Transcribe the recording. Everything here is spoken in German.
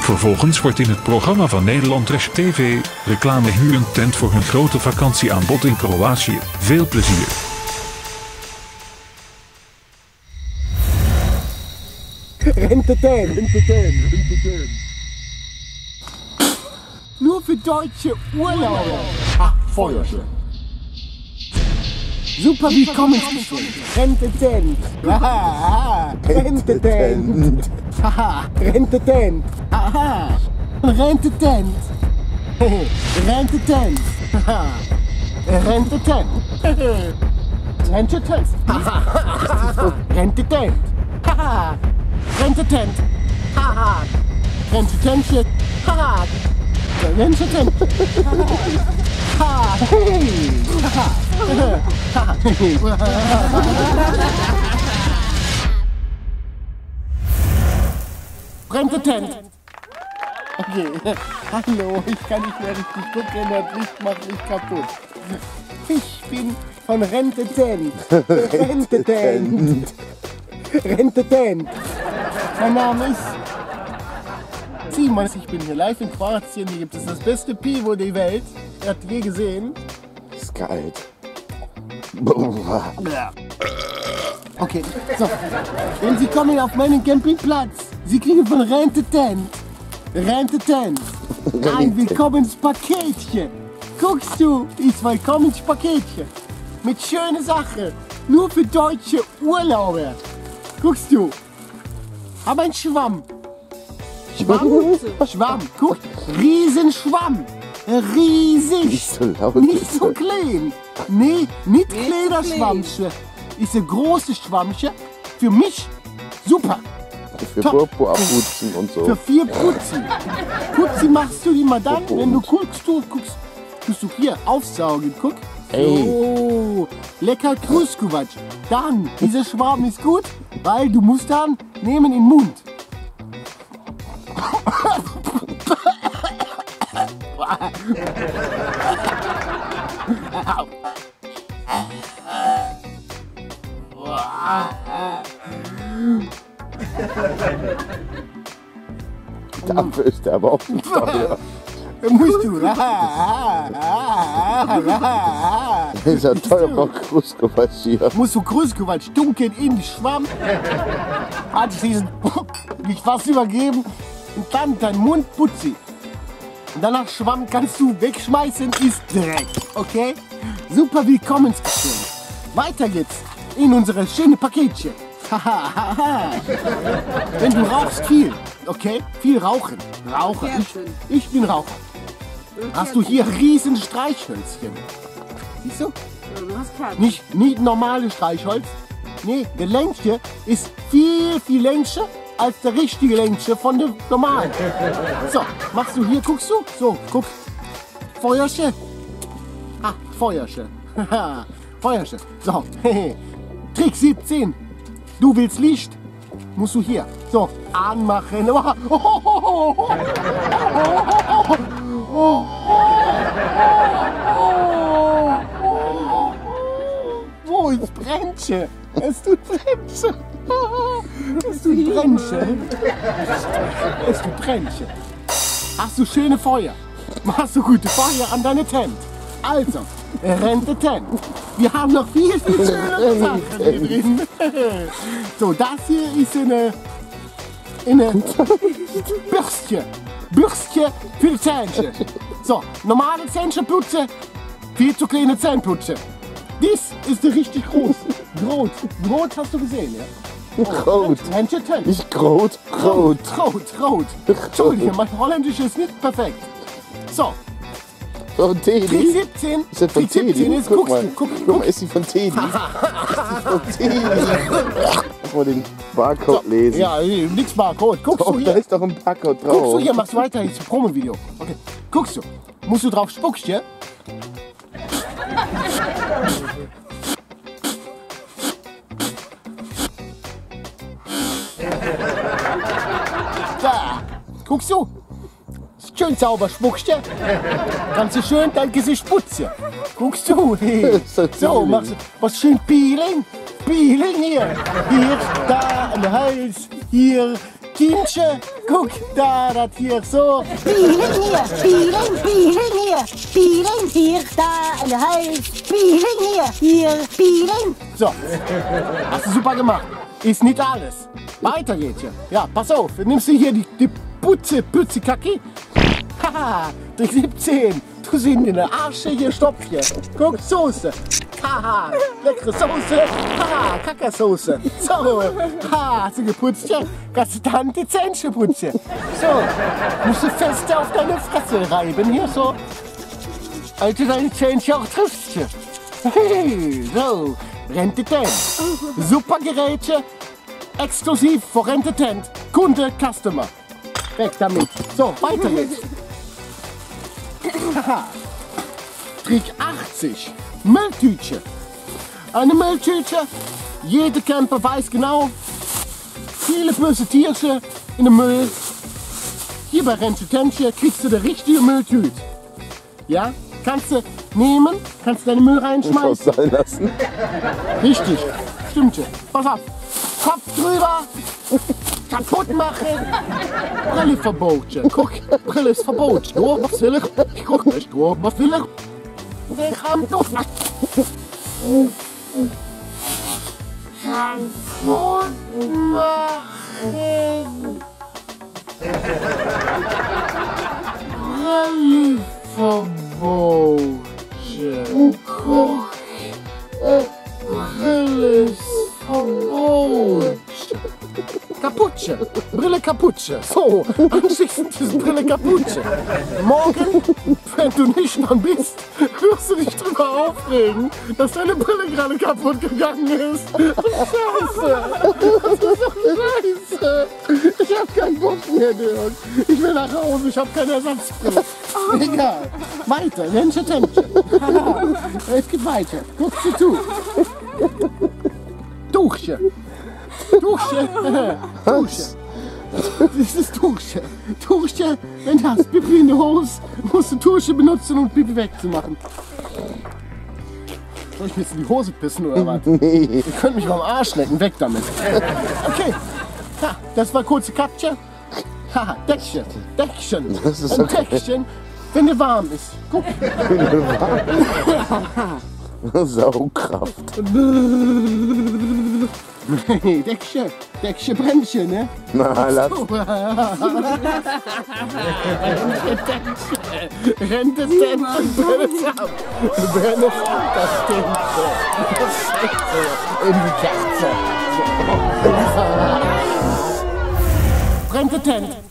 Vervolgens wordt in het programma van Nederland Trash TV reclame huur een tent voor een grote vakantieaanbod in Kroatië. Veel plezier! Rentetent. Nur für deutsche Urlauber. Ah, Feuerchen. Super Willkommensgeschenk. Rentetent. Haha, Rentetent. Haha, Rentetent. Haha, Rentetent. Rentetent. Haha, Rentetent. Rentetent. Rentetent. Haha, Rentetent. Haha, Rentetentchen. Haha, Rentetent. Haha, hey. Haha. Rentetent. Okay. Hallo, ich kann nicht mehr richtig gucken, das Licht macht mich kaputt. Ich bin von Rentetent. Rentetent. Mein Name ist Simon. Ich bin hier live in Kroatien. Hier gibt es das beste Pivo der Welt. Ihr habt je gesehen. Ist kalt. Okay, so. Wenn Sie kommen auf meinen Campingplatz, Sie kriegen von Rentetent ein Willkommenspaketchen. Guckst du, ist Willkommenspaketchen. Mit schöne Sache. Nur für deutsche Urlauber. Guckst du. Aber ein Schwamm. Schwamm. Guck. Riesenschwamm. Riesig. Nicht so laut. Nicht so klein. Nee, nicht kleiner Schwammchen. Ist ein großes Schwammchen. Für mich super. Für Popo abputzen und so. Für 4 Putzi. Putzi machst du immer dann, wenn du guckst, tust du hier aufsaugen. Guck. Ey. Oh, lecker Kruskovac. Dann, dieser Schwamm ist gut, weil du musst dann nehmen in den Mund. Dafür ist der aber auch nicht teuer. Musst du. Das ist ein teurer Kruskovac hier. Musst du Kruskovac dunkeln in den Schwamm. Anschließend dich fast übergeben und dann dein Mund putzi. Und danach Schwamm kannst du wegschmeißen, ist Dreck. Okay? Super Willkommensgeschenk. Weiter geht's in unsere schöne Paketchen. Wenn du rauchst viel, okay? Viel rauchen. Raucher. Ich bin Raucher. Hast du hier riesen Streichhölzchen. Siehst du? Du hast keinen. Nicht normale Streichholz. Nee, der Längste ist viel länger als der richtige Längste von dem normalen. So, machst du hier, guckst du? So, guck. Feuerchen. Ah, Feuerchen. Feuerchen. So, Trick 17. Du willst Licht? Musst du hier. So, anmachen. Oh, es brennt. Es tut Brennchen. Es tut Brennchen. Es tut Brennchen. Hast du schöne Feuer? Machst du gute Feuer an deine Tent? Also, Rentetent. Wir haben noch viel schönere Sachen hier drin. So, das hier ist eine Bürstchen. Bürstchen für die Zähnchen. So, normale Zähnchenputze, viel zu kleine Zähnputze. Dies ist richtig groß. Rot hast du gesehen, ja? Rot. Rentetent. Nicht rot. Rot. Entschuldige, mein Holländisch ist nicht perfekt. So, Von Teddy. Trick 17. Ist das von Trick 17 Teddy? ist, Guck mal. guck. Guck mal, ist die von Teddy? Von Teddy. Lass mal den Barcode lesen. Ja, nix Barcode. Guckst Oh, du da hier? ist doch ein Barcode drauf. Guckst du hier, machst weiter, ist ein Promo-Video. Okay, guckst du. Musst du drauf spuckst, ja? Da, guckst du? Schön sauber spuckst, ja? Kannst du schön dein Gesicht putzen. Guckst du? So, machst du was schön Peeling. Peeling hier. Hier, da, an der Hals, hier, Tientje, guck, da, das hier, so. Spieling hier, Spieling hier, da in der Hals, Spieling hier, Spieling. So, hast du super gemacht. Ist nicht alles. Weiter geht's ja. Ja, pass auf, nimmst du hier die Putze Kacke. Haha, Trick 17. Du siehst in der Arsche hier Stopf hier. Guck, Soße. Haha, leckere Soße. Haha, Kackersoße. So, ha, hast du geputzt ja? Kannst du dann die Zähnchen putzen. So, musst du fester auf deine Fresse reiben hier so. Als du deine Zähnchen auch triffst hier. Hey, so, Rentetent. Super Geräte, exklusiv für Rentetent. Kunde, Customer. Weg damit. So, weiter jetzt. Haha. Trick 80. Mülltütchen. Eine Mülltüte. Jeder Camper weiß genau. Viele böse Tierchen in den Müll. Hier bei Rentetentchen kriegst du die richtige Mülltüte. Ja? Kannst du nehmen, kannst deinen Müll reinschmeißen. Sein lassen. Richtig. Stimmt ja. Pass auf. Kopf drüber. Kaputt machen. Brille verboten. Guck, Brille ist verboten. Du, was will ich? Ich guck nicht, du, was will ich? Ich hab doch nicht. Kaputt machen. Brille verboten. Guck, Brille ist verboten. Kaputsche, Brille Kaputsche. So, anschließend ist Brille Kaputsche. Morgen, wenn du nicht dran bist, wirst du dich drüber aufregen, dass deine Brille gerade kaputt gegangen ist. Scheiße, das ist doch scheiße. Ich hab keinen Bock mehr, Dirk. Ich will nach Hause, ich hab keine Ersatzbrille. Egal, weiter, Rentchen, Tentchen. Es geht weiter, guckst du zu. Tuchchen. Tuchchen. Tuchchen. Das ist Tuchchen. Tuchchen, wenn du hast Pipi in der Hose, musst du Tuchchen benutzen, um Pipi wegzumachen. Soll ich mir jetzt in die Hose pissen oder was? Nee. Ich könnte mich mal am Arsch lecken, weg damit. Okay, ja, das war kurze Katja. Haha, Deckchen, Deckchen. Das ist ein okay. Deckchen, wenn dir warm ist. Guck. Saugkraft. Nee, Deckchen, Deckchen, Brändchen, ne? Na, lass. Rente, brenn es ab. Brenn es ab, das stinkt so. In die Kerze. Rente, Tent.